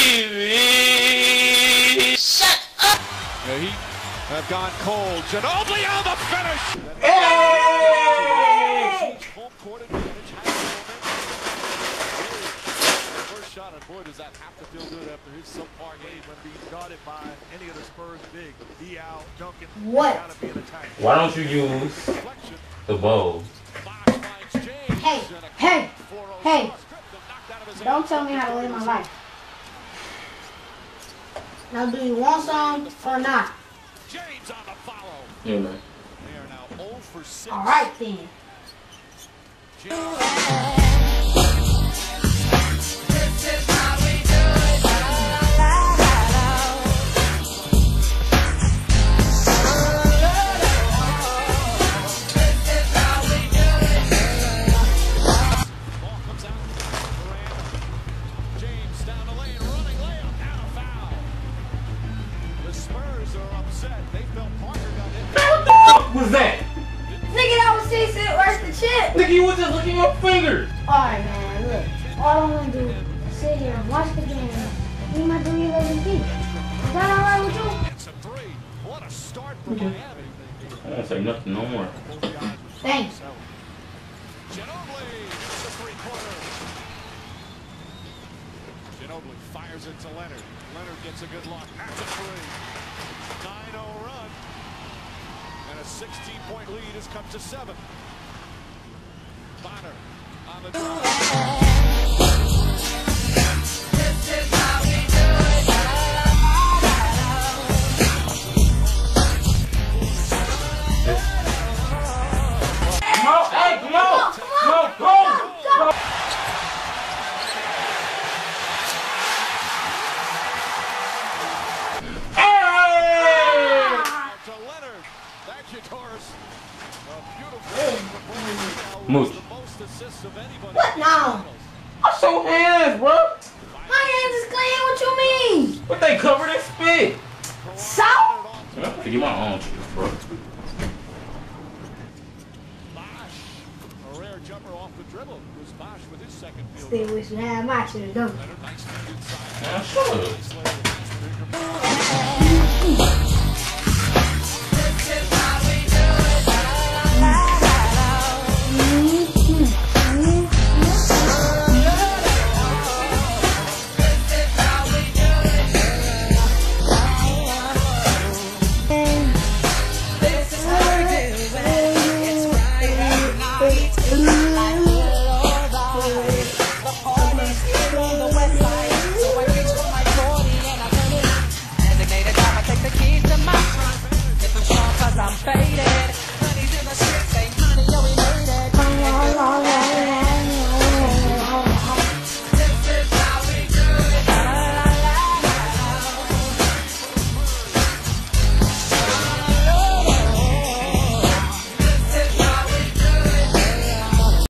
Shut up! The Heat have gone cold. Ginobili on the finish! Hey! Home court advantage. First shot, and boy, does that have to feel good after his subpar game when being guarded by any of the Spurs big. Diaw, Duncan. What? Why don't you use the bow? Hey, hey, hey. Don't tell me how to live my life. Now, do you want some or not? James on the follow. Yeah, man. They are now 0 for 6. All right, then. What was that? Nigga, that was CC. Where's the chip? Nigga, you was just looking at your fingers. Alright, man, look. All I'm gonna do is sit here and watch the game. We might do 11 feet. Is that alright with you? It's a 3. What a start for Miami. I won't say nothing no more. Thanks. Ginobili hits the three-pointer. Ginobili fires it to Leonard. Leonard gets a good look. That's a 3. 9-0 run. And a 16-point lead has come to 7. Bonner on the drive. This is how we do it. Come on, hey, come on. Come on, go. Mooch. What now? What's your hands, bro? My hands is clean. What you mean? But they covered in spit. Salt? I'm gonna get my own shit, bro. Bosh, a rare jumper off the dribble. It was Bosh with his second field. Still wish you had my shit, don't you? Nice inside. Man, shut up. I'm faded.